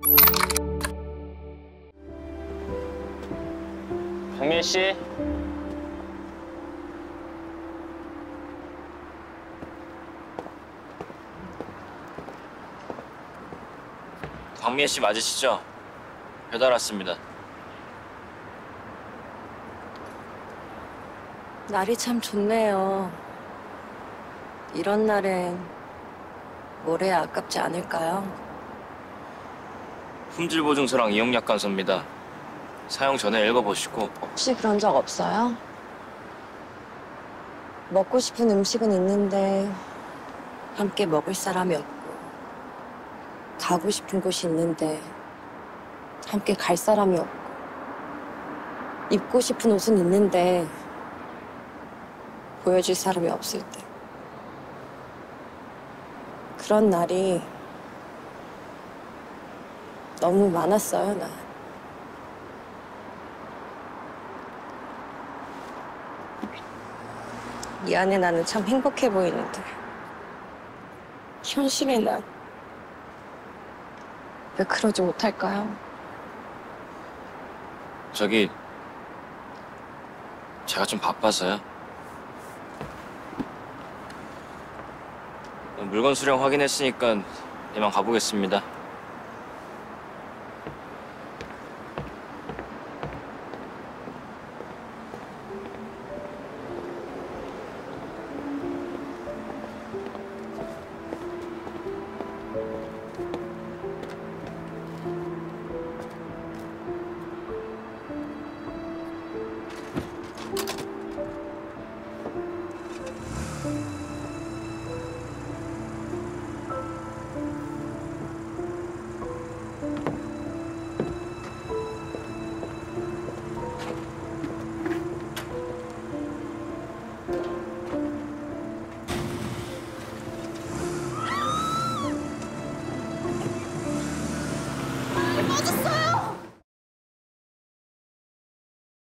정민 씨. 광미애 씨 맞으시죠? 배달 왔습니다. 날이 참 좋네요. 이런 날엔 모래야 아깝지 않을까요? 품질 보증서랑 이용약관서입니다. 사용 전에 읽어보시고. 혹시 그런 적 없어요? 먹고 싶은 음식은 있는데 함께 먹을 사람이 없고, 가고 싶은 곳이 있는데 함께 갈 사람이 없고, 입고 싶은 옷은 있는데 보여줄 사람이 없을 때, 그런 날이 너무 많았어요, 난. 이 안에 나는 참 행복해 보이는데 현실의 난 왜 그러지 못할까요? 저기 제가 좀 바빠서요. 물건 수령 확인했으니까 이만 가보겠습니다. 맞았어요!